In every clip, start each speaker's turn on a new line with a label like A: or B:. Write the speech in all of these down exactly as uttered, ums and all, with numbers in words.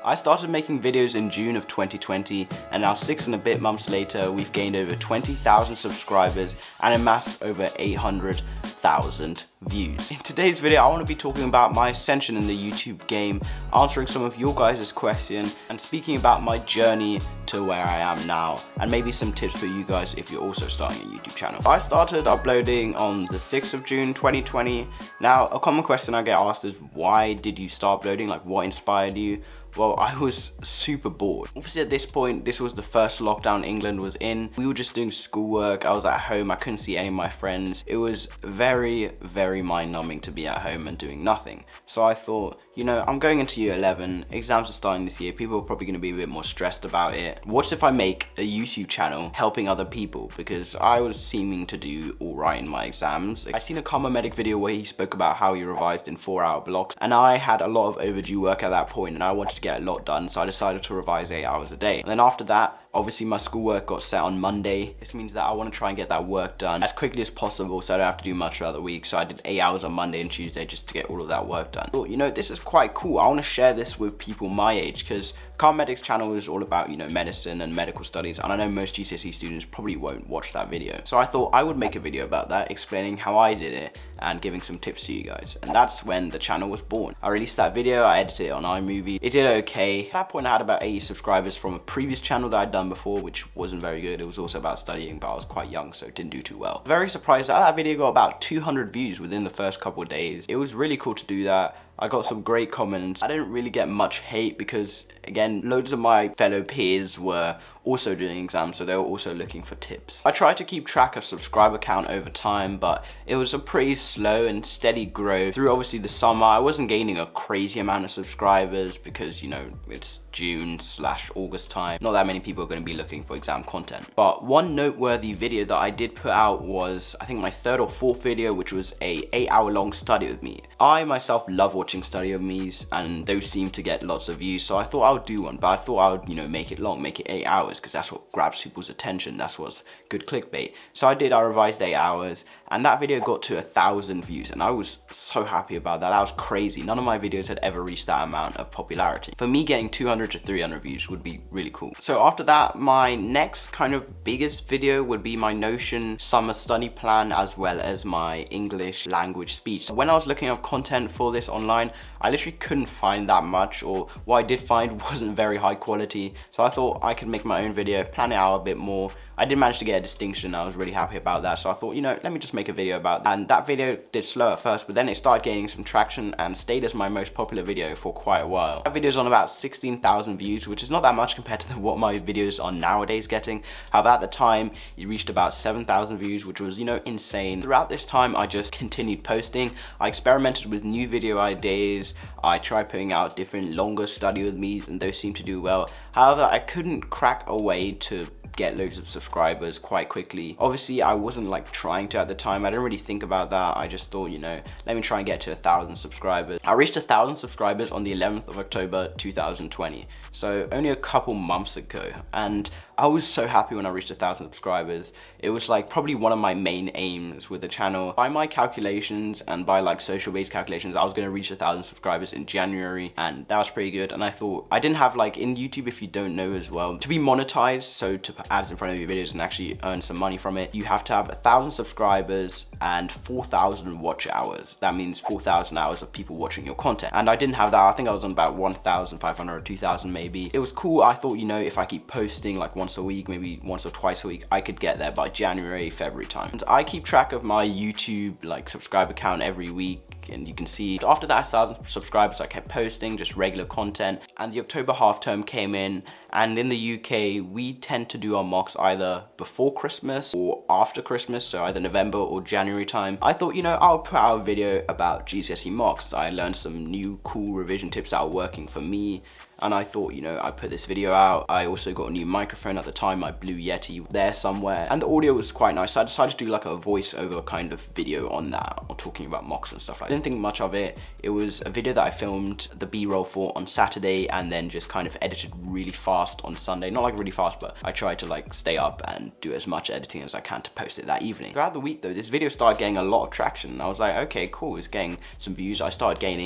A: I started making videos in June of twenty twenty, and now six and a bit months later, we've gained over twenty thousand subscribers and amassed over eight hundred thousand views. In today's video, I want to be talking about my ascension in the YouTube game, answering some of your guys' questions, and speaking about my journey to where I am now, and maybe some tips for you guys if you're also starting a YouTube channel. I started uploading on the sixth of June twenty twenty. Now, a common question I get asked is, why did you start uploading? Like, what inspired you? Well, I was super bored. Obviously at this point, this was the first lockdown England was in. We were just doing schoolwork. I was at home. I couldn't see any of my friends. It was very, very mind-numbing to be at home and doing nothing. So I thought, you know, I'm going into year eleven. Exams are starting this year. People are probably going to be a bit more stressed about it. What if I make a YouTube channel helping other people? Because I was seeming to do all right in my exams. I seen a Karma Medic video where he spoke about how he revised in four hour blocks. And I had a lot of overdue work at that point, and I wanted to get a lot done, so I decided to revise eight hours a day. And then after that, obviously my schoolwork got set on Monday. This means that I want to try and get that work done as quickly as possible so I don't have to do much throughout the week. So I did eight hours on Monday and Tuesday just to get all of that work done. But, you know, this is quite cool. I want to share this with people my age, because Karma Medic's channel is all about, you know, medicine and medical studies, and I know most G C S E students probably won't watch that video. So I thought I would make a video about that, explaining how I did it and giving some tips to you guys. And that's when the channel was born. I released that video, I edited it on iMovie. It did okay. At that point I had about eighty subscribers from a previous channel that I'd done before, which wasn't very good. It was also about studying, but I was quite young, so it didn't do too well. Very surprised that that video got about two hundred views within the first couple of days. It was really cool to do that. I got some great comments. I didn't really get much hate because, again, loads of my fellow peers were also doing exams, so they were also looking for tips. I tried to keep track of subscriber count over time, but it was a pretty slow and steady growth. Through obviously the summer, I wasn't gaining a crazy amount of subscribers because, you know, it's June slash August time. Not that many people are going to be looking for exam content. But one noteworthy video that I did put out was, I think, my third or fourth video, which was a eight hour long study with me. I myself love watching study with me's, and those seem to get lots of views, so I thought I would do one, but I thought I would, you know, make it long, make it eight hours, because that's what grabs people's attention. That's what's good clickbait. So I did, I revised eight hours, and that video got to a thousand views, and I was so happy about that. That was crazy. None of my videos had ever reached that amount of popularity. For me, getting two hundred to three hundred views would be really cool. So after that, my next kind of biggest video would be my Notion summer study plan, as well as my English language speech. So when I was looking up content for this online, I literally couldn't find that much, or what I did find wasn't very high quality. So I thought I could make my own video, plan it out a bit more. I did manage to get a distinction. I was really happy about that. So I thought, you know, let me just make a video about that. And that video did slow at first, but then it started gaining some traction and stayed as my most popular video for quite a while. That video's on about sixteen thousand views, which is not that much compared to what my videos are nowadays getting. However, at the time, it reached about seven thousand views, which was, you know, insane. Throughout this time, I just continued posting. I experimented with new video ideas. I tried putting out different longer study with me's, and those seemed to do well. However, I couldn't crack a way to get loads of subscribers quite quickly. Obviously, I wasn't like trying to at the time. I didn't really think about that. I just thought, you know, let me try and get to a thousand subscribers. I reached a thousand subscribers on the eleventh of October two thousand twenty, so only a couple months ago, and I was so happy when I reached a thousand subscribers. It was like probably one of my main aims with the channel. By my calculations and by like social based calculations, I was going to reach a thousand subscribers in January, and that was pretty good. And I thought, I didn't have, like, in YouTube, if you don't know as well, to be monetized, so to put ads in front of your videos and actually earn some money from it, you have to have a thousand subscribers and four thousand watch hours. That means four thousand hours of people watching your content. And I didn't have that. I think I was on about one thousand five hundred or two thousand maybe. It was cool. I thought, you know, if I keep posting like once a week, maybe once or twice a week, I could get there by January, February time. And I keep track of my YouTube like subscriber count every week, and you can see after that one thousand subscribers, I kept posting just regular content. And the October half term came in, and in the U K, we tend to do our mocks either before Christmas or after Christmas, so either November or January time. I thought, you know, I'll put out a video about G C S E mocks. I learned some new cool revision tips that are working for me, and I thought, you know, I put this video out. I also got a new microphone at the time, my Blue Yeti, there somewhere, and the audio was quite nice. So I decided to do like a voiceover kind of video on that, or talking about mocks and stuff like that. I didn't think much of it. It was a video that I filmed the B-roll for on Saturday, and then just kind of edited really fast on Sunday. Not like really fast, but I tried to like stay up and do as much editing as I can to post it that evening. Throughout the week though, this video started getting a lot of traction, and I was like, okay, cool, it's getting some views. I started gaining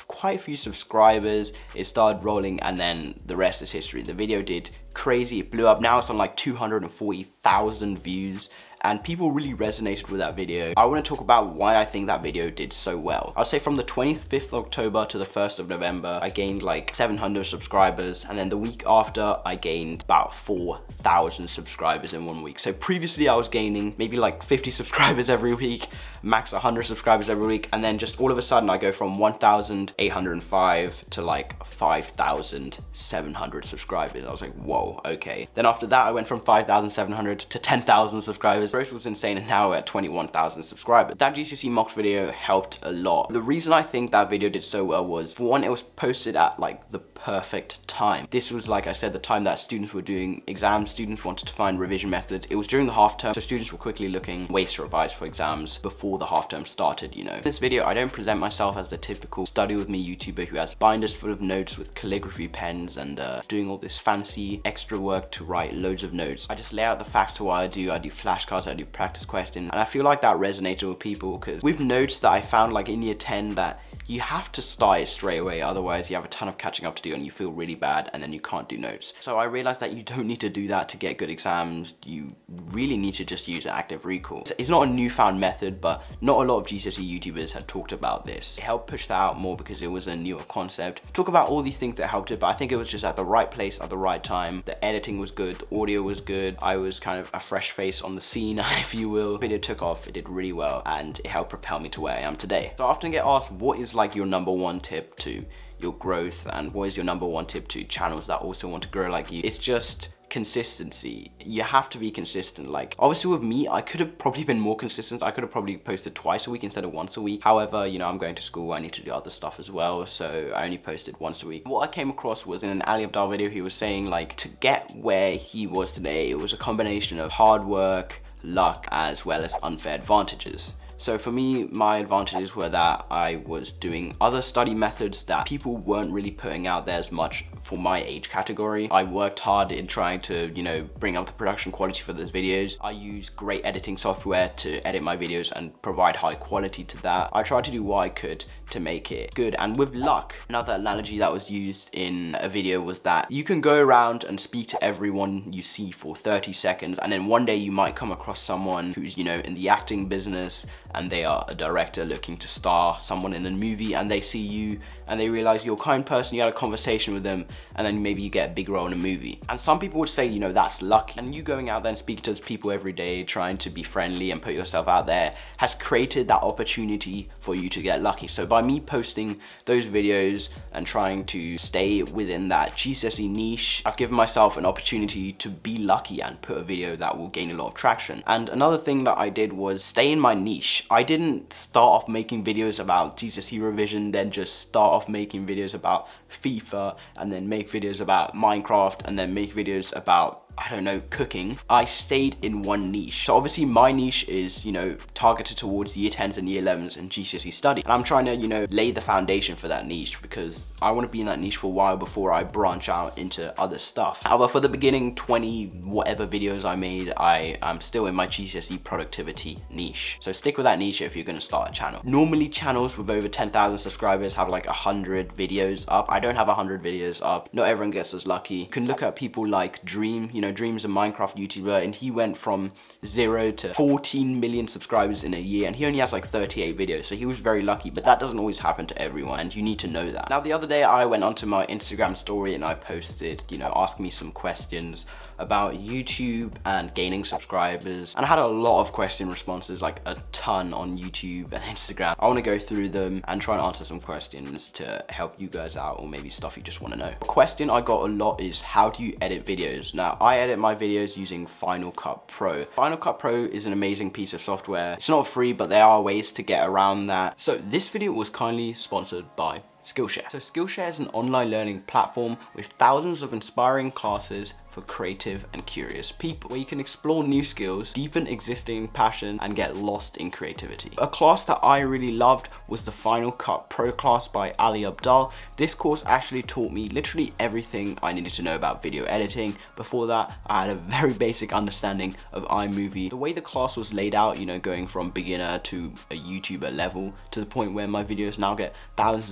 A: quite a few subscribers, it started rolling, and then the rest is history. The video did crazy, it blew up. Now it's on like two hundred forty thousand views, and people really resonated with that video. I want to talk about why I think that video did so well. I'll say from the twenty-fifth of October to the first of November, I gained like seven hundred subscribers, and then the week after, I gained about four thousand subscribers in one week. So previously I was gaining maybe like fifty subscribers every week, max one hundred subscribers every week, and then just all of a sudden I go from one thousand eight hundred five to like five thousand seven hundred subscribers. I was like, whoa, okay. Then after that, I went from five thousand seven hundred to ten thousand subscribers. Growth was insane, and now we're at twenty-one thousand subscribers. That G C S E mocks video helped a lot. The reason I think that video did so well was, for one, it was posted at like the perfect time. This was, like I said, the time that students were doing exams. Students wanted to find revision methods. It was during the half term, so students were quickly looking ways to revise for exams before the half term started, you know. In this video, I don't present myself as the typical study with me YouTuber who has binders full of notes with calligraphy pens and uh, doing all this fancy extra work to write loads of notes. I just lay out the facts to what I do. I do flashcards, I do practice questions, and I feel like that resonated with people, because with notes that I found like in year ten, that you have to start it straight away, otherwise you have a ton of catching up to do and you feel really bad and then you can't do notes. So I realized that you don't need to do that to get good exams. You really need to just use active recall. It's not a newfound method, but not a lot of G C S E YouTubers had talked about this. It helped push that out more because it was a newer concept. Talk about all these things that helped it, but I think it was just at the right place at the right time. The editing was good, the audio was good. I was kind of a fresh face on the scene, if you will. The video took off, it did really well, and it helped propel me to where I am today. So I often get asked, what is like your number one tip to your growth, and what is your number one tip to channels that also want to grow like you? It's just consistency. You have to be consistent. Like, obviously with me, I could have probably been more consistent. I could have probably posted twice a week instead of once a week. However, you know, I'm going to school, I need to do other stuff as well, so I only posted once a week. What I came across was in an Ali Abdaal video, he was saying like, to get where he was today, it was a combination of hard work, luck, as well as unfair advantages. So for me, my advantages were that I was doing other study methods that people weren't really putting out there as much for my age category. I worked hard in trying to, you know, bring up the production quality for those videos. I use great editing software to edit my videos and provide high quality to that. I tried to do what I could to make it good, and with luck. Another analogy that was used in a video was that you can go around and speak to everyone you see for thirty seconds, and then one day you might come across someone who's, you know, in the acting business, and they are a director looking to star someone in a movie, and they see you and they realize you're a kind person, you had a conversation with them, and then maybe you get a big role in a movie. And some people would say, you know, that's luck. And you going out there and speaking to those people every day, trying to be friendly and put yourself out there, has created that opportunity for you to get lucky. So by me posting those videos and trying to stay within that G C S E niche, I've given myself an opportunity to be lucky and put a video that will gain a lot of traction. And another thing that I did was stay in my niche. I didn't start off making videos about G C S E revision, then just start off making videos about FIFA, and then make videos about Minecraft, and then make videos about, I don't know, cooking. I stayed in one niche. So obviously my niche is, you know, targeted towards year tens and year elevens and G C S E study. And I'm trying to, you know, lay the foundation for that niche, because I want to be in that niche for a while before I branch out into other stuff. However, for the beginning twenty whatever videos I made, I am still in my G C S E productivity niche. So stick with that niche if you're going to start a channel. Normally channels with over ten thousand subscribers have like one hundred videos up. I don't have one hundred videos up. Not everyone gets as lucky. You can look at people like Dream, you know, Dream's a Minecraft YouTuber, and he went from zero to fourteen million subscribers in a year, and he only has like thirty-eight videos, so he was very lucky. But that doesn't always happen to everyone, and you need to know that. Now, the other day I went onto my Instagram story and I posted, you know, ask me some questions about YouTube and gaining subscribers, and I had a lot of question responses, like a ton on YouTube and Instagram. I want to go through them and try and answer some questions to help you guys out, or maybe stuff you just want to know. A question I got a lot is, how do you edit videos? Now, I edit my videos using Final Cut Pro. Final Cut Pro is an amazing piece of software. It's not free, but there are ways to get around that. So this video was kindly sponsored by Skillshare. So Skillshare is an online learning platform with thousands of inspiring classes for creative and curious people, where you can explore new skills, deepen existing passion, and get lost in creativity. A class that I really loved was the Final Cut Pro class by Ali Abdaal. This course actually taught me literally everything I needed to know about video editing. Before that, I had a very basic understanding of iMovie. The way the class was laid out, you know, going from beginner to a YouTuber level, to the point where my videos now get thousands of views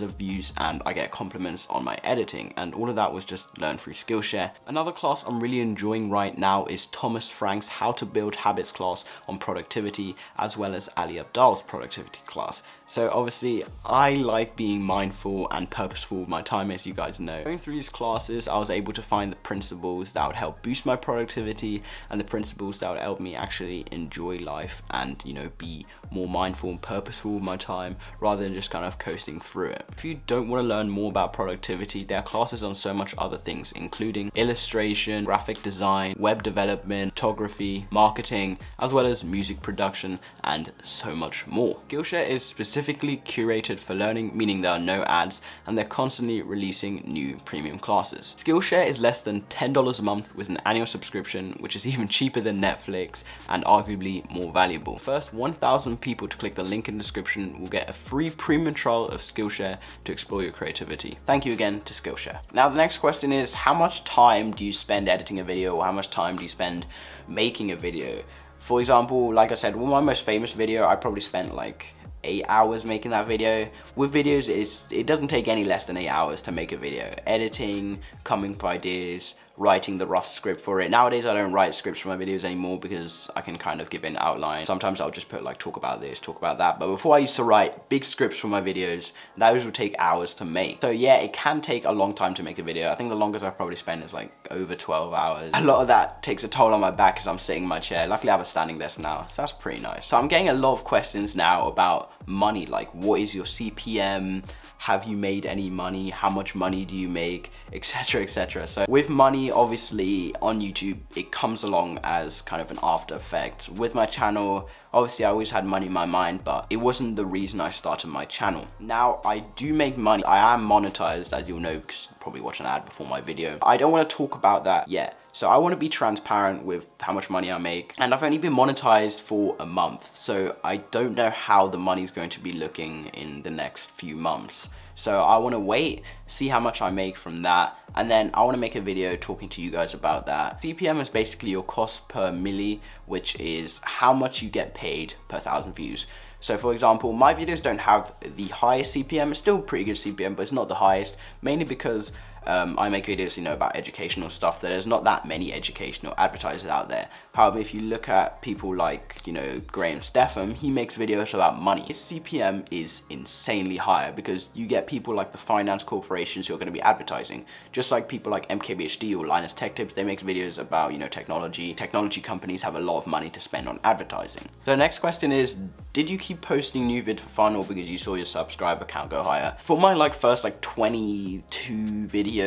A: views and I get compliments on my editing, and all of that was just learned through Skillshare. Another class I'm really enjoying right now is Thomas Frank's How to Build Habits class on productivity, as well as Ali Abdaal's productivity class. So obviously I like being mindful and purposeful with my time, as you guys know. Going through these classes, I was able to find the principles that would help boost my productivity and the principles that would help me actually enjoy life and, you know, be more mindful and purposeful with my time rather than just kind of coasting through it. If you don't want to learn more about productivity, there are classes on so much other things, including illustration, graphic design, web development, photography, marketing, as well as music production and so much more. Skillshare is specifically curated for learning, meaning there are no ads and they're constantly releasing new premium classes. Skillshare is less than ten dollars a month with an annual subscription, which is even cheaper than Netflix and arguably more valuable. First one thousand people to click the link in the description will get a free premium trial of Skillshare to explore your creativity. Thank you again to Skillshare. Now the next question is, how much time do you spend editing a video, or how much time do you spend making a video? For example, like I said, with my most famous video, I probably spent like eight hours making that video. With videos, it's, it doesn't take any less than eight hours to make a video. Editing, coming up with ideas, writing the rough script for it. Nowadays I don't write scripts for my videos anymore because I can kind of give an outline. Sometimes I'll just put like talk about this, talk about that. But before I used to write big scripts for my videos, those would take hours to make. So yeah, it can take a long time to make a video. I think the longest I've probably spent is like over twelve hours. A lot of that takes a toll on my back because I'm sitting in my chair. Luckily I have a standing desk now, so that's pretty nice. So I'm getting a lot of questions now about money, like what is your C P M? Have you made any money? How much money do you make? Etc, et cetera. So with money, obviously on YouTube, it comes along as kind of an after effect. With my channel, obviously I always had money in my mind, but it wasn't the reason I started my channel. Now I do make money. I am monetized, as you'll know, because you probably watched an ad before my video. I don't want to talk about that yet. So I want to be transparent with how much money I make, and I've only been monetized for a month, so I don't know how the money's going to be looking in the next few months. So I want to wait, see how much I make from that, and then I want to make a video talking to you guys about that. C P M is basically your cost per milli, which is how much you get paid per thousand views. So for example, my videos don't have the highest C P M. It's still pretty good C P M, but it's not the highest, mainly because Um, I make videos, you know, about educational stuff. There's not that many educational advertisers out there. However, if you look at people like, you know, Graham Stephan, he makes videos about money. His C P M is insanely higher because you get people like the finance corporations who are going to be advertising. Just like people like M K B H D or Linus Tech Tips, they make videos about, you know, technology. Technology companies have a lot of money to spend on advertising. So the next question is, did you keep posting new vids for fun or because you saw your subscriber count go higher? For my like first like twenty-two videos,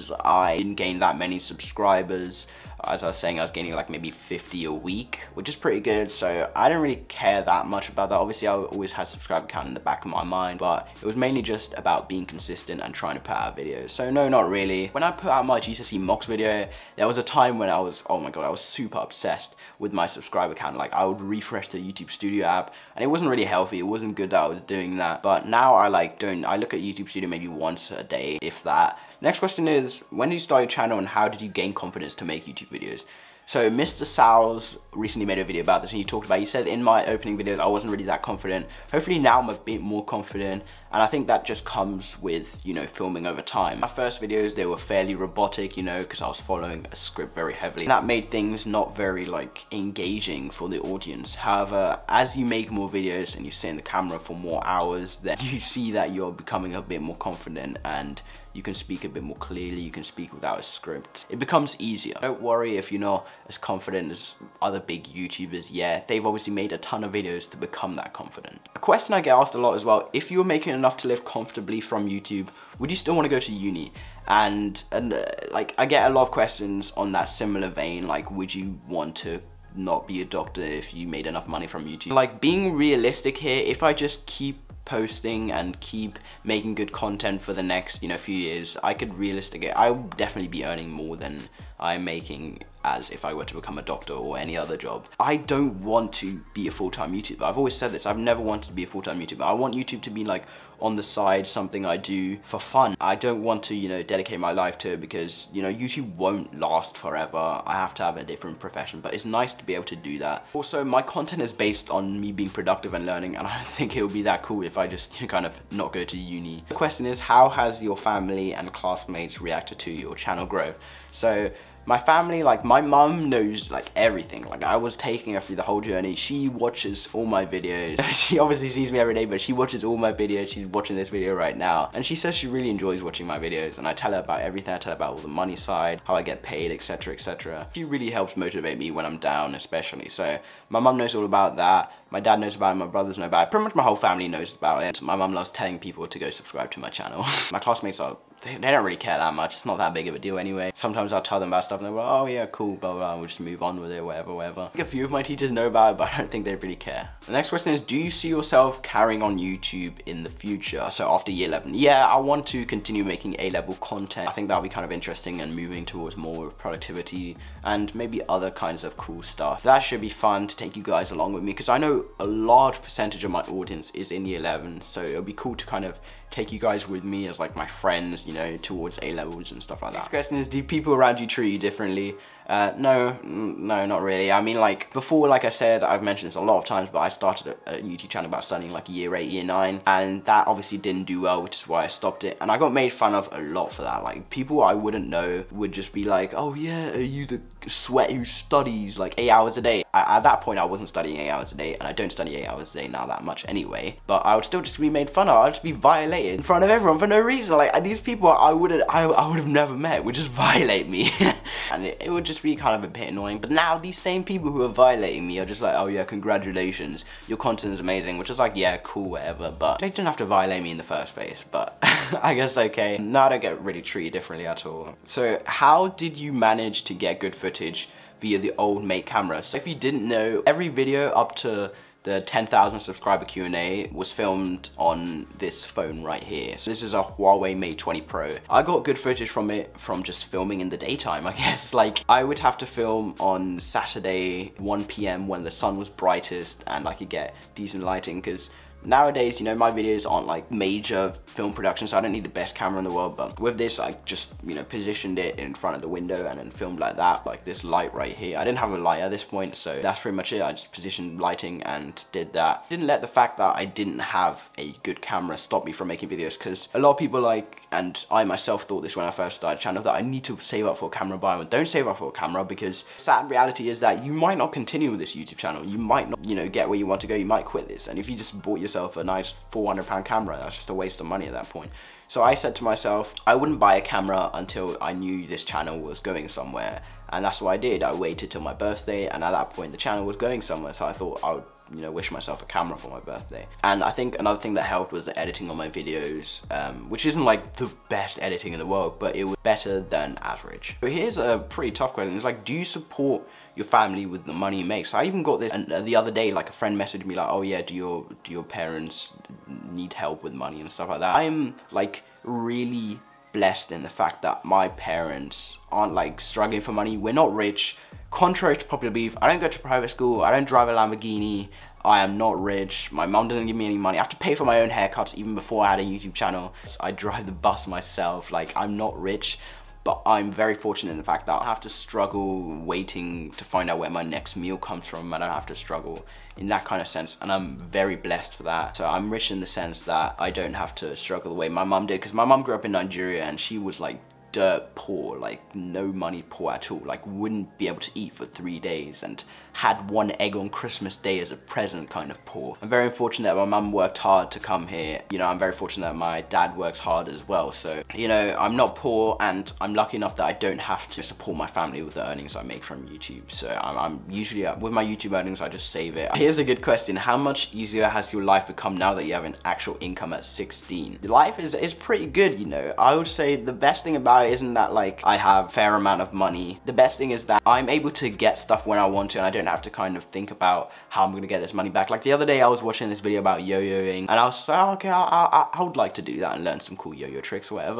A: I didn't gain that many subscribers. As I was saying, I was gaining like maybe fifty a week, which is pretty good. So I didn't really care that much about that. Obviously, I always had subscriber count in the back of my mind, but it was mainly just about being consistent and trying to put out videos. So no, not really. When I put out my G C S E mocks video, there was a time when I was, oh my God, I was super obsessed with my subscriber count. Like I would refresh the YouTube Studio app and it wasn't really healthy. It wasn't good that I was doing that. But now I like don't, I look at YouTube Studio maybe once a day, if that. Next question is, when did you start your channel and how did you gain confidence to make YouTube videos? So Mister Sal's recently made a video about this and he talked about, he said in my opening videos I wasn't really that confident. Hopefully now I'm a bit more confident, and I think that just comes with, you know, filming over time. My first videos, they were fairly robotic, you know, because I was following a script very heavily. That made things not very like engaging for the audience. However, as you make more videos and you sit in the camera for more hours, then you see that you're becoming a bit more confident and you can speak a bit more clearly, you can speak without a script. It becomes easier. Don't worry if you're not as confident as other big YouTubers yet. They've obviously made a ton of videos to become that confident. A question I get asked a lot as well, if you were making enough to live comfortably from YouTube, would you still want to go to uni? And, and uh, like, I get a lot of questions on that similar vein, like, would you want to not be a doctor if you made enough money from YouTube? Like, being realistic here, if I just keep posting and keep making good content for the next, you know, few years, I could realistically, I would definitely be earning more than I'm making as if I were to become a doctor or any other job. I don't want to be a full-time YouTuber. I've always said this, I've never wanted to be a full-time YouTuber. I want YouTube to be like on the side, something I do for fun. I don't want to, you know, dedicate my life to it because, you know, YouTube won't last forever. I have to have a different profession, but it's nice to be able to do that. Also, my content is based on me being productive and learning, and I don't think it would be that cool if I just, you know, kind of not go to uni. The question is, how has your family and classmates reacted to your channel growth? So, my family, like my mum knows like everything. Like I was taking her through the whole journey. She watches all my videos. She obviously sees me every day, but she watches all my videos. She's watching this video right now. And she says she really enjoys watching my videos. And I tell her about everything. I tell her about all the money side, how I get paid, et cetera, et cetera. She really helps motivate me when I'm down, especially. So my mum knows all about that. My dad knows about it, my brothers know about it. Pretty much my whole family knows about it. My mum loves telling people to go subscribe to my channel. My classmates are, they, they don't really care that much. It's not that big of a deal anyway. Sometimes I'll tell them about stuff and they're like, oh yeah, cool, blah, blah, blah. We'll just move on with it, whatever, whatever. A few of my teachers know about it, but I don't think they really care. The next question is, do you see yourself carrying on YouTube in the future? So after year eleven, yeah, I want to continue making A-level content. I think that'll be kind of interesting and moving towards more productivity and maybe other kinds of cool stuff. So that should be fun to take you guys along with me because I know a large percentage of my audience is in year eleven, so it'll be cool to kind of take you guys with me as like my friends, you know, towards A levels and stuff like that. Next question is, do people around you treat you differently? Uh, no, no, not really. I mean, like before, like I said, I've mentioned this a lot of times, but I started a, a YouTube channel about studying like year eight, year nine, and that obviously didn't do well, which is why I stopped it. And I got made fun of a lot for that. Like people I wouldn't know would just be like, oh yeah, are you the sweat who studies like eight hours a day? I, at that point, I wasn't studying eight hours a day, and I don't study eight hours a day now that much anyway, but I would still just be made fun of. I'd just be violated in front of everyone for no reason. Like these people I wouldn't, I, I would have never met would just violate me. And it, it would just be kind of a bit annoying. But now these same people who are violating me are just like, oh yeah, congratulations, your content is amazing, which is like, yeah, cool, whatever, but they didn't have to violate me in the first place. But I guess okay. No, I don't get really treated differently at all. So how did you manage to get good footage via the old Mate camera? So if you didn't know, every video up to the ten thousand subscriber Q and A was filmed on this phone right here. So this is a Huawei Mate twenty Pro. I got good footage from it from just filming in the daytime, I guess. Like I would have to film on Saturday one P M when the sun was brightest and I could get decent lighting, because nowadays, you know, my videos aren't like major film production, so I don't need the best camera in the world, but with this, I just, you know, positioned it in front of the window and then filmed like that, like this light right here. I didn't have a light at this point, so that's pretty much it. I just positioned lighting and did that. Didn't let the fact that I didn't have a good camera stop me from making videos, because a lot of people like, and I myself thought this when I first started a channel, that I need to save up for a camera buy. Don't save up for a camera, because the sad reality is that you might not continue with this YouTube channel. You might not, you know, get where you want to go. You might quit this, and if you just bought yourself a nice four hundred pound camera, that's just a waste of money at that point. So I said to myself, I wouldn't buy a camera until I knew this channel was going somewhere, and that's what I did. I waited till my birthday, and at that point the channel was going somewhere, so I thought I would, you know, wish myself a camera for my birthday. And I think another thing that helped was the editing on my videos, um, which isn't like the best editing in the world, but it was better than average. So here's a pretty tough question. It's like, do you support your family with the money you make? So I even got this, and the other day, like a friend messaged me like, oh yeah, do your do your parents need help with money and stuff like that? I'm like really blessed in the fact that my parents aren't like struggling for money. We're not rich. Contrary to popular belief, I don't go to private school, I don't drive a Lamborghini, I am not rich, my mom doesn't give me any money, I have to pay for my own haircuts even before I had a YouTube channel. I drive the bus myself. Like, I'm not rich, but I'm very fortunate in the fact that I have to struggle waiting to find out where my next meal comes from. I don't have to struggle in that kind of sense, and I'm very blessed for that. So I'm rich in the sense that I don't have to struggle the way my mom did, because my mom grew up in Nigeria and she was like dirt poor, like no money poor at all, like wouldn't be able to eat for three days and had one egg on Christmas Day as a present kind of poor. I'm very fortunate that my mum worked hard to come here. You know, I'm very fortunate that my dad works hard as well. So, you know, I'm not poor, and I'm lucky enough that I don't have to support my family with the earnings I make from YouTube. So I'm, I'm usually, uh, with my YouTube earnings, I just save it. Here's a good question. How much easier has your life become now that you have an actual income at sixteen? Life is, is pretty good, you know. I would say the best thing about it isn't that like I have a fair amount of money. The best thing is that I'm able to get stuff when I want to, and I don't have to kind of think about how I'm gonna get this money back. Like the other day I was watching this video about yo-yoing, and I was like, oh, okay, I, I, I would like to do that and learn some cool yo-yo tricks or whatever.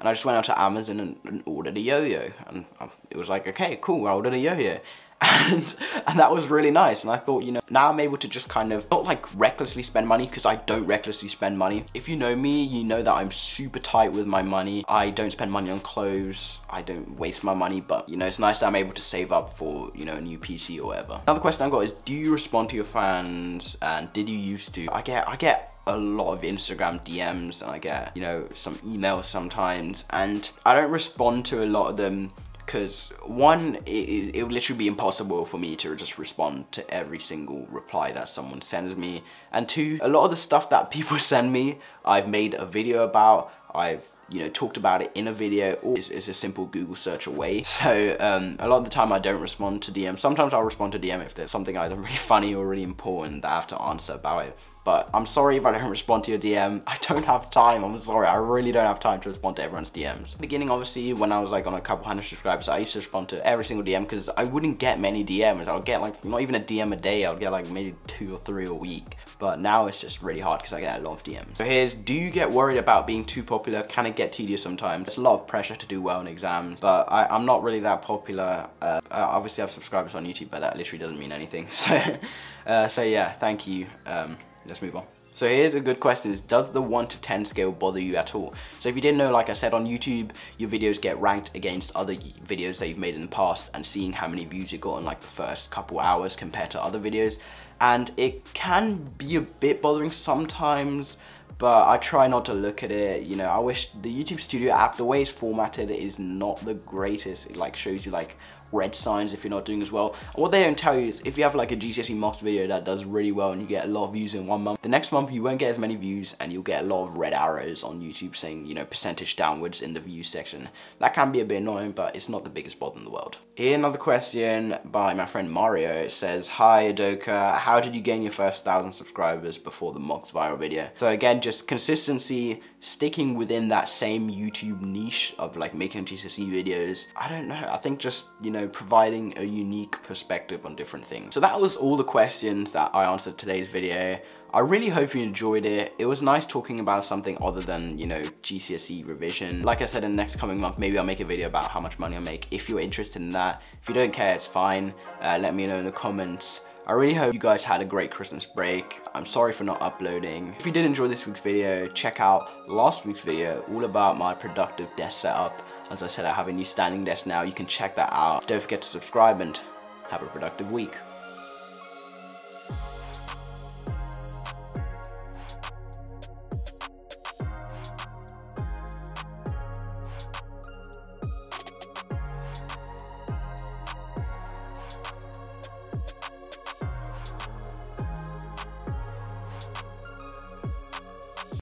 A: and I just went out to Amazon and, and ordered a yo-yo, and it was like, okay, cool, I ordered a yo-yo. And, and that was really nice, and I thought, you know, now I'm able to just kind of, not like recklessly spend money, because I don't recklessly spend money. If you know me, you know that I'm super tight with my money. I don't spend money on clothes, I don't waste my money, but you know, it's nice that I'm able to save up for, you know, a new P C or whatever. Another question I got is, do you respond to your fans, and did you used to? I get, I get a lot of Instagram D Ms, and I get, you know, some emails sometimes, and I don't respond to a lot of them, because one, it, it would literally be impossible for me to just respond to every single reply that someone sends me, and two, a lot of the stuff that people send me, I've made a video about, I've, you know, talked about it in a video, or it's, it's a simple Google search away. So um, a lot of the time I don't respond to D Ms. Sometimes I'll respond to D M if there's something either really funny or really important that I have to answer about it. But I'm sorry if I don't respond to your D M. I don't have time, I'm sorry. I really don't have time to respond to everyone's D Ms. Beginning, obviously, when I was like on a couple hundred subscribers, I used to respond to every single D M, because I wouldn't get many D Ms. I would get like, not even a D M a day, I would get like maybe two or three a week. But now it's just really hard because I get a lot of D Ms. So here's, do you get worried about being too popular? Can it get tedious sometimes? It's a lot of pressure to do well in exams, but I, I'm not really that popular. Uh, I obviously have subscribers on YouTube, but that literally doesn't mean anything. So, uh, so yeah, thank you. Um, let's move on. So here's a good question, is does the one to ten scale bother you at all? So if you didn't know, like I said, on YouTube, your videos get ranked against other videos that you've made in the past, and seeing how many views you got in like the first couple hours compared to other videos. And it can be a bit bothering sometimes, but I try not to look at it. You know, I wish the YouTube Studio app, the way it's formatted, is not the greatest. It like shows you like red signs if you're not doing as well. And what they don't tell you is, if you have like a G C S E maths video that does really well and you get a lot of views in one month, the next month you won't get as many views, and you'll get a lot of red arrows on YouTube saying, you know, percentage downwards in the views section. That can be a bit annoying, but it's not the biggest bother in the world. Here, another question by my friend Mario. It says, hi Udoka, how did you gain your first thousand subscribers before the mocks viral video? So again, just consistency, sticking within that same YouTube niche of like making G C S E videos. I don't know, I think just, you know, providing a unique perspective on different things. So that was all the questions that I answered today's video. I really hope you enjoyed it. It was nice talking about something other than, you know, G C S E revision. Like I said, in the next coming month, maybe I'll make a video about how much money I make. If you're interested in that, if you don't care, it's fine. Uh, let me know in the comments. I really hope you guys had a great Christmas break. I'm sorry for not uploading. If you did enjoy this week's video, check out last week's video, all about my productive desk setup. As I said, I have a new standing desk now. You can check that out. Don't forget to subscribe, and have a productive week.